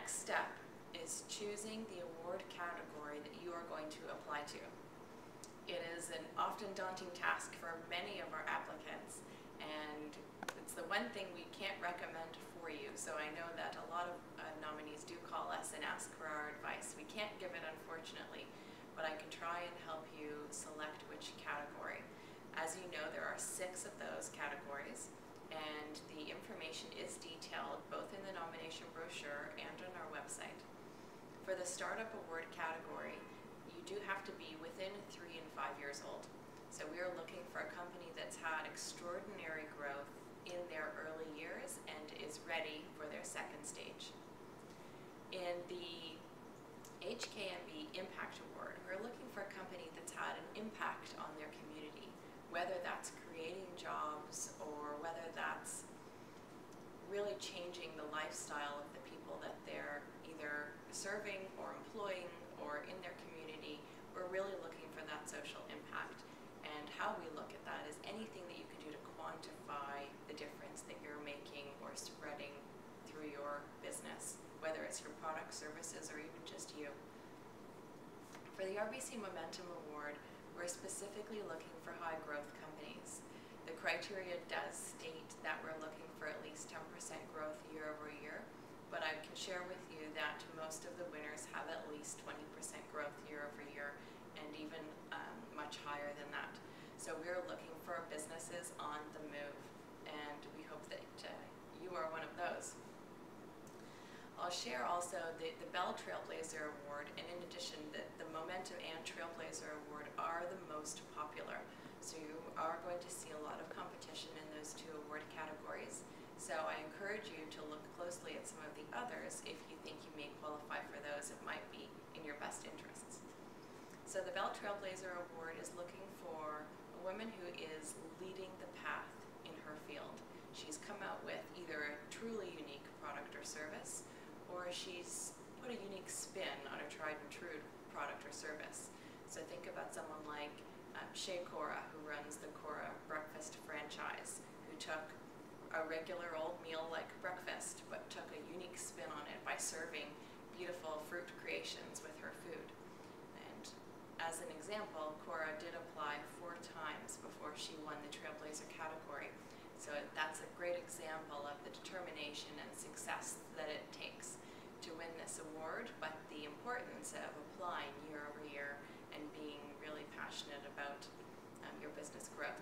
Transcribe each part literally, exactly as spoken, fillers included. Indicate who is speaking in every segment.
Speaker 1: next step is choosing the award category that you are going to apply to. It is an often daunting task for many of our applicants, and it's the one thing we can't recommend for you. So I know that a lot of uh, nominees do call us and ask for our advice. We can't give it, unfortunately, but I can try and help you select which category. As you know, there are six of those categories, and the information is detailed both in the nomination brochure and on our website. For the Startup Award category, you do have to be within three and five years old. So we are looking for a company that's had extraordinary growth in their early years and is ready for their second stage. In the H K M B Impact Award, we're looking for a company that's had an impact on their community, whether that's creating jobs or whether that's really changing the lifestyle of the people that they're either serving or employing or in their community. We're really looking for that social impact. And how we look at that is anything that you can do to quantify the difference that you're making or spreading through your business, whether it's your product, services, or even just you. For the R B C Momentum Award, we're specifically looking for high growth companies. The criteria does state that we're looking for at least ten percent growth year over year, but I can share with you that most of the winners have at least twenty percent growth year over year, and even um, much higher than that. So we're looking for businesses on the move, and we hope that uh, you are one of those. I'll share also the, the Bell Trailblazer Award, and in addition, the, the Momentum and Trailblazer Award are the most popular. So you are going to see a lot of competition in those two award categories. So I encourage you to look closely at some of the others if you think you may qualify for those. It might be in your best interests. So the Bell Trailblazer Award is looking for a woman who is leading the path in her field. She's come out with either a truly unique product or service, or she's put a unique spin on a tried and true product or service. So think about someone like um, Shay Cora, who runs the Cora Breakfast franchise, who took a regular old meal like breakfast, but took a unique spin on it by serving beautiful fruit creations with her food. And as an example, Cora did apply four times before she won the Trailblazer category. So that's a great example of the determination and success that it takes to win this award, but the importance of applying year over year and being really passionate about um, your business growth.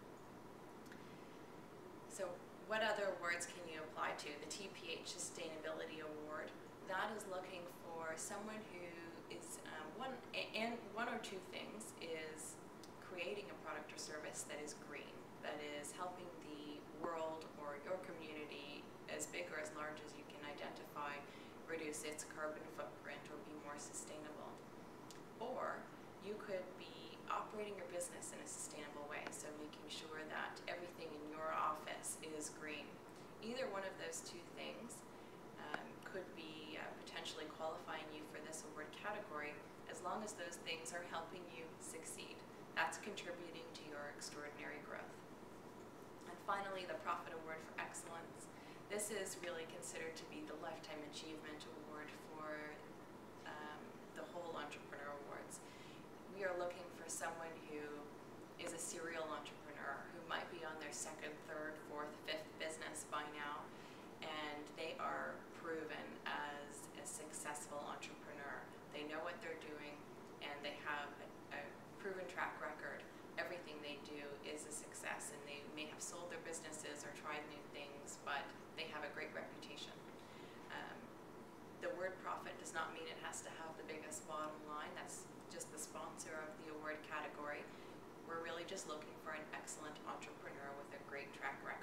Speaker 1: So what other awards can you apply to? The T P H Sustainability Award, that is looking for someone who is um, one, and one or two things, is creating a product or service that is green, that is helping the world or your community, as big or as large as you can identify, reduce its carbon footprint or be more sustainable. Or you could be operating your business in a sustainable way, so making sure that everything in your office is green. Either one of those two things um, could be uh, potentially qualifying you for this award category, as long as those things are helping you succeed. That's contributing to your extraordinary growth. And finally, the Profit Award for Excellence. This is really considered to be the Lifetime Achievement Award for um, the whole Entrepreneur Awards. We are looking for someone who is a serial entrepreneur, who might be on their second, third, fourth, fifth business by now, and they are proven as a successful entrepreneur. They know what they're doing, and they have a, a proven track record. Everything they do is a success, and they may have sold their businesses or tried new things, but they have a great reputation. Um, the word profit does not mean it has to have the biggest bottom line. That's just the sponsor of the award category. We're really just looking for an excellent entrepreneur with a great track record.